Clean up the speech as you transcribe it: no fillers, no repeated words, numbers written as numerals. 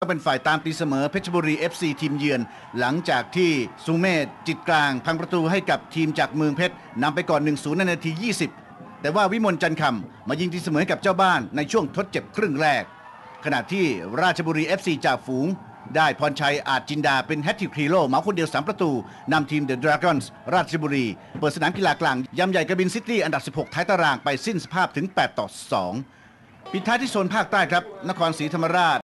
ก็เป็นฝ่ายตามตีเสมอเพชรบุรี FC ทีมเยือนหลังจากที่สุเมธจิตกลางพังประตูให้กับทีมจากเมืองเพชรนำไปก่อน 1-0 ในนาที 20 แต่ว่าวิมลจันทร์คำมายิงตีเสมอกับเจ้าบ้านในช่วงทดเจ็บครึ่งแรกขณะที่ราชบุรี FC จากฝูงได้พรชัยอาจจินดาเป็นแฮตทริกฮีโร่เหมาคนเดียว3ประตูนำทีมเดอะดราก้อนส์ราชบุรีเปิดสนามกีฬากลางยำใหญ่กบินซิตี้อันดับ 16 ท้ายตารางไปสิ้นสภาพถึง 8-2 ปิดท้ายที่โซนภาคใต้ครับนครศรีธรรมราช